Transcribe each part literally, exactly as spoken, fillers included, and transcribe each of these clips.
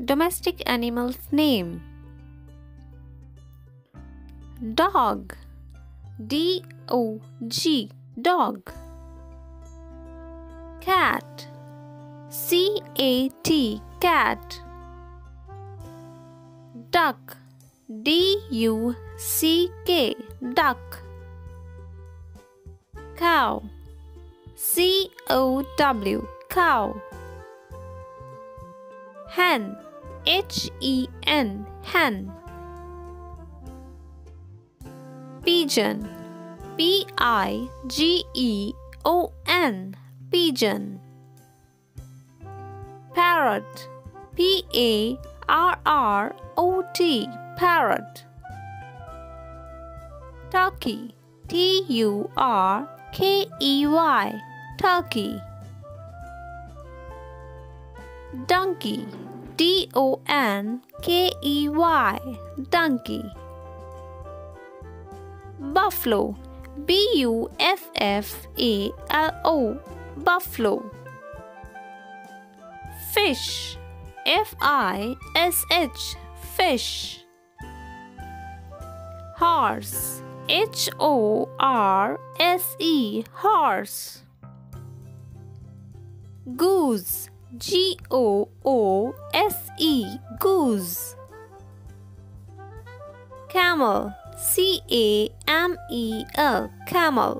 Domestic animal's name. Dog. D O G. Dog. Cat. C A T. Cat. Duck. D U C K. Duck. Cow. C O W. Cow. Hen. H E N. Hen. Pigeon. P I G E O N. Pigeon. Parrot. P A R R O T. Parrot. Turkey. T U R K E Y. Turkey. Donkey. D O N K E Y. Donkey. Buffalo. B U F F A L O. Buffalo. Fish. F I S H. Fish. Horse. H O R S E. Horse. Goose. G O O S E. Goose. Camel. C A M E L. Camel.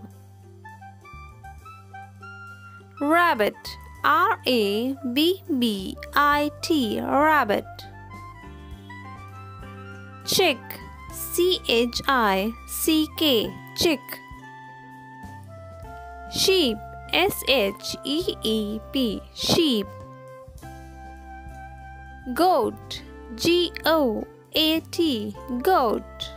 Rabbit. R A B B I T. Rabbit. Chick. C H I C K. Chick. Sheep. S H E E P. Sheep. Goat. G O A T. Goat.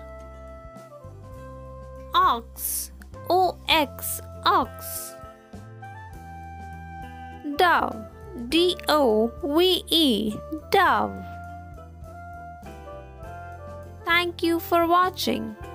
Ox. O X. Ox. Dove. D O V E. Dove. Thank you for watching.